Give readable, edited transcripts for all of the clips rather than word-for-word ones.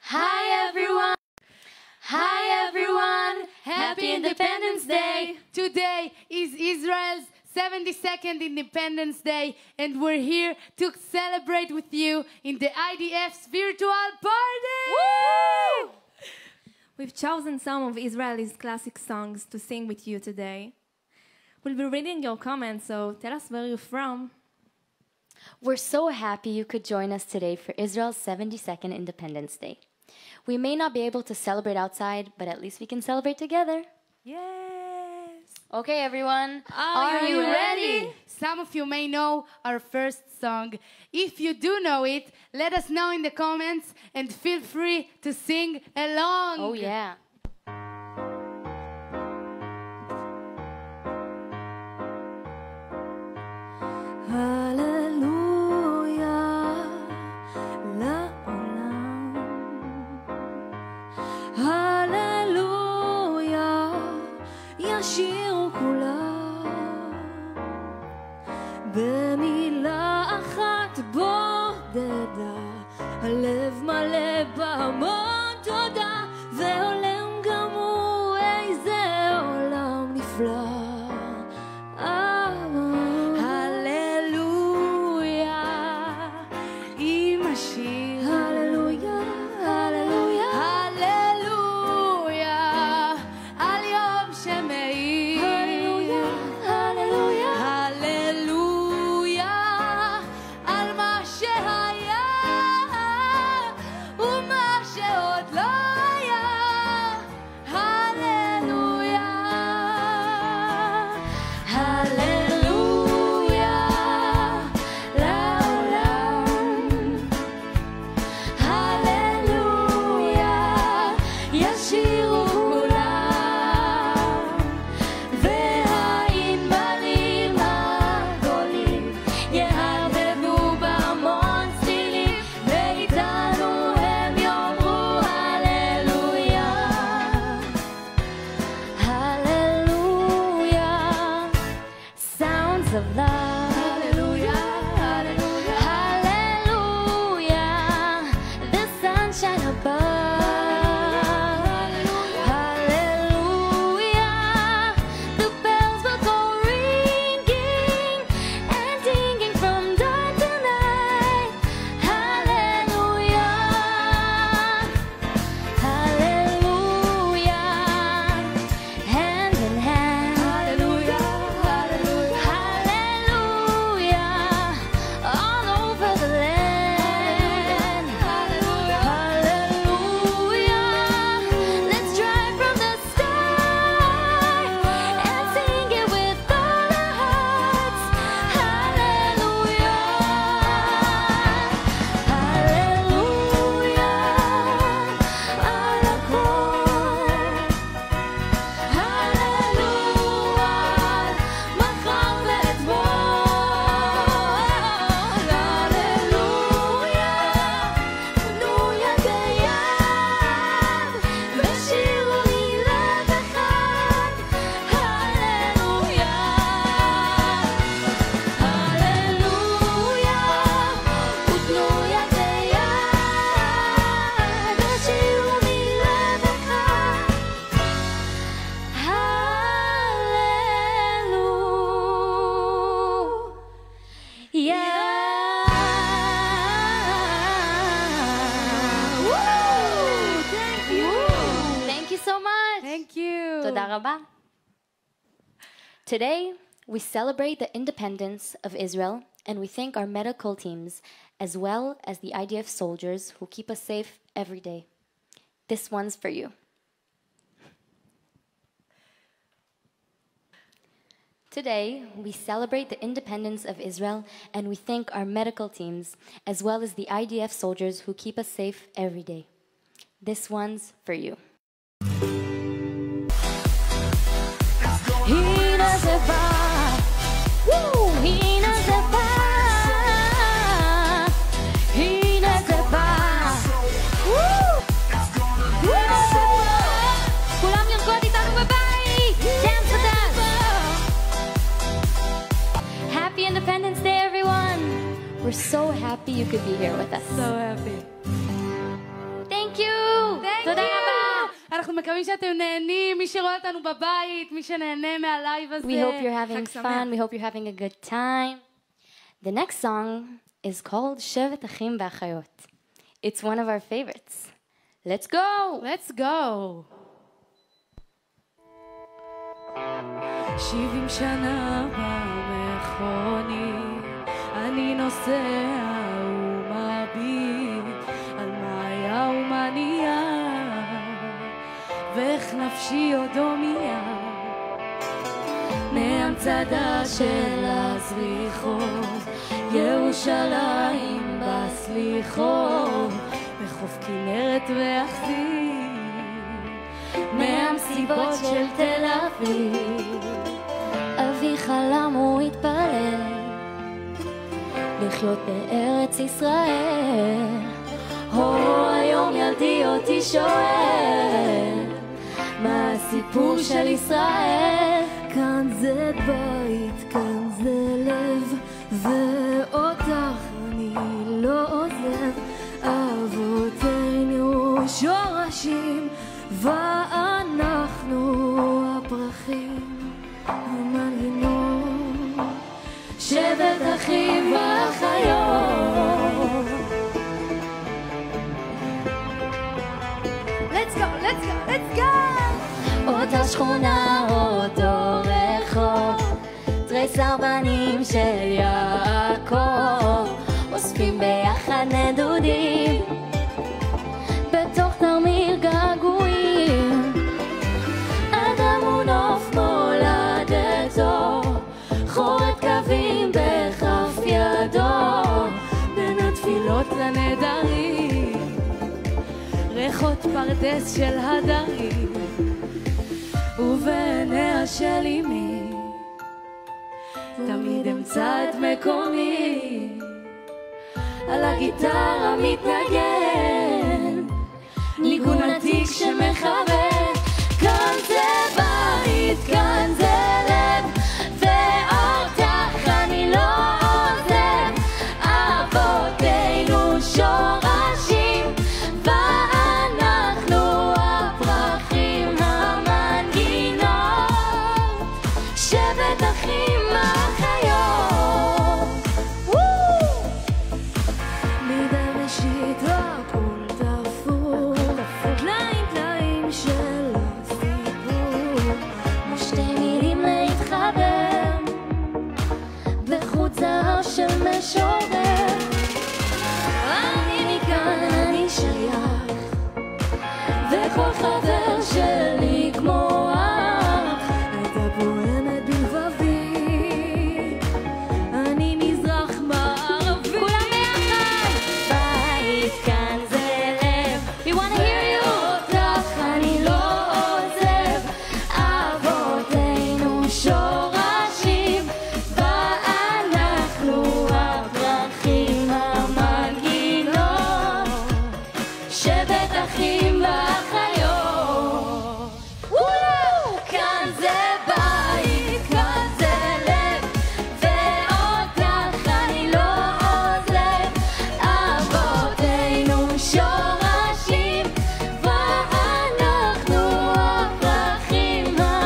Hi everyone! Hi everyone! Happy Independence Day! Today is Israel's 72nd Independence Day, and we're here to celebrate with you in the IDF's virtual party! Woo! We've chosen some of Israel's classic songs to sing with you today. We'll be reading your comments, so tell us where you're from. We're so happy you could join us today for Israel's 72nd Independence Day. We may not be able to celebrate outside, but at least we can celebrate together. Yes! Okay, everyone. Are you ready? Some of you may know our first song. If you do know it, let us know in the comments and feel free to sing along. Oh, yeah. ישירו כולם במילה אחת בודדה, הלב מלא בהמון תודה, ועולם גם הוא איזה עולם נפלא. הללויה עם השיר, הללויה, הללויה, הללויה על יום שמאיר, הללויה, הללויה, הללויה על מה שהיה ומה שעוד לא היה, הללויה, הללויה לעולם, הללויה ישירו כולם, והענבלים הגדולים יהרבבו בהמון צלילים, ואיתנו הם יאמרו הללויה, הללויה. Sounds of love, hallelujah, hallelujah, hallelujah. The sunshine above, hallelujah. The bells will go ringing and dinging from dawn to night, hallelujah, hallelujah. Hand in hand, hallelujah, hallelujah, hallelujah. All over the land, hallelujah, hallelujah. Let's drive from the start and sing it with all our hearts, hallelujah, hallelujah. על הכל, הללויה, מחר ואתמול, הללויה, תנו יד ביד, ושירו מלב אחד, הללויה, הללויה, ותנו יד ביד, ושירו מלב אחד, Thank you so much. Thank you. תודה רבה. Today, we celebrate the independence of Israel, and we thank our medical teams, as well as the IDF soldiers who keep us safe every day. This one's for you. Today, we celebrate the independence of Israel, and we thank our medical teams, as well as the IDF soldiers who keep us safe every day. This one's for you. הנה זה בא, הנה זה בא, הנה זה בא, הנה זה בא. כולם לרקוד איתנו בבית, dance with us. Happy Independence Day, everyone! We're so happy you could be here with us. So happy. Thank you! תודה רבה. אנחנו מקווים שאתם נהנים, מי שרואה אותנו בבית, מי שנהנה מהלייב הזה. We hope you're having חג fun. We hope you're having a good time. The next song is called שבט אחים ואחיות. It's one of our favorites. Let's go! Let's go. 70 שנה במכונית, אני נוסע ומביט על מה היה ומה נהיה, ואיך נפשי עוד הומייה. מהמצדה של הסליחות, ירושלים בסליחות, בחוף כנרת ואכזיב, מהמסיבות של תל אביב. אבי חלם הוא התפלל לחיות בארץ ישראל. היום ילדי אותי שואל מה הסיפור של ישראל. כאן זה בית, כאן זה לב, ואותך אני לא עוזב. אבותינו שורשים, ואנחנו הפרחים, המנגינות, שבט אחים ואחיות. Let's go, let's go, let's go! אותה שכונה, אותו רחוב, תריס ארבנים של יעקב, אוספים ביחד נדודים בתוך תרמיל געגועים. אדם הוא נוף מולדתו, חורת קווים בכף ידו, בין התפילות לנדרים, ריחות פרדס של הדרים, ובעיניה של אמי תמיד אמצא את מקומי. על הגיטרה מתנגן ניגון עתיק שמחבר. כאן זה בית, כאן זה לב, ואותך אני לא עוזב. אבותינו שורשים, ואנחנו הפרחים, המנגינות, שבט אחים ואחיות. מבראשית הכל תפור, טלאים טלאים של הסיפור, שתי מילים להתחבר בחוט זהב של משורר. אני מכאן, אני שייך, וכל חבר שלי כמו אח. אתה פועמת בלבבי, אני מזרח מערבי. כולם ביחד! בית, כאן זה לב, we wanna hear you! אותך אני לא עוזב. אבותינו שורשים, ואנחנו הפרחים, המנגינות, שבט אחים ואחיות. כאן זה בית, כאן זה לב, ואותך אני לא עוזב. אבותינו שורשים, ואנחנו הפרחים,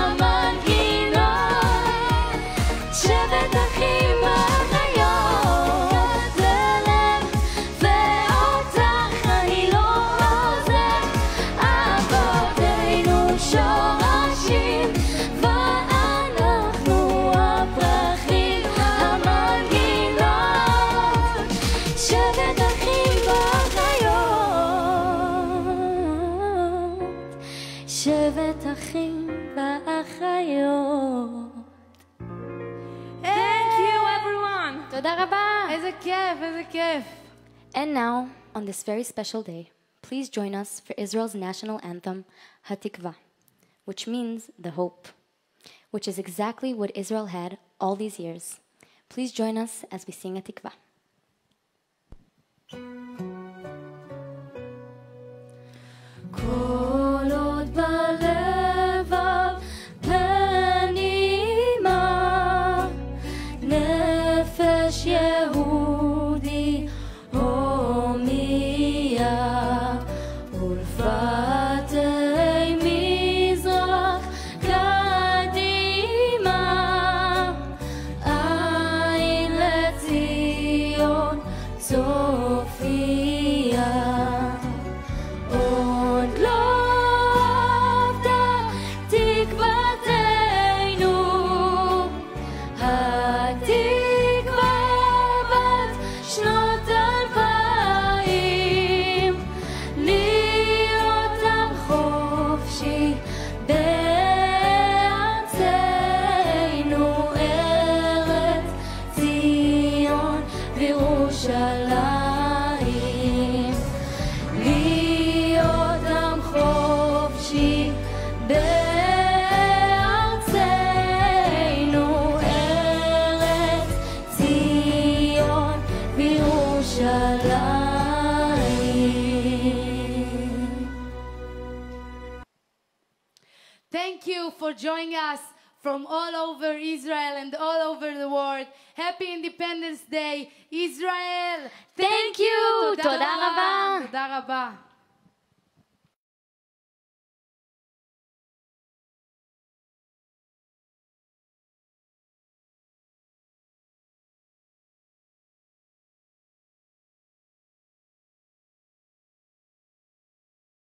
המנגינות, שבט אחים ואחיות. זה לב, ואותך אני לא עוזב. אבותינו שורשים, ואנחנו הפרחים, המנגינות, שבט אחים ואחיות. שבט אחים ואחיות. Thank you everyone. תודה רבה. איזה כיף, איזה כיף. And now, on this very special day, please join us for Israel's national anthem, Hatikva, which means the hope, which is exactly what Israel had all these years. Please join us as we sing Hatikva. כל עוד בלבב פנימה, נפש יהודי הומיה ולפעמים בארצנו, ארץ ציון וירושלים. Thank you for joining us from all over Israel and all over the world. Happy Independence Day, Israel! Thank you! תודה רבה! תודה רבה.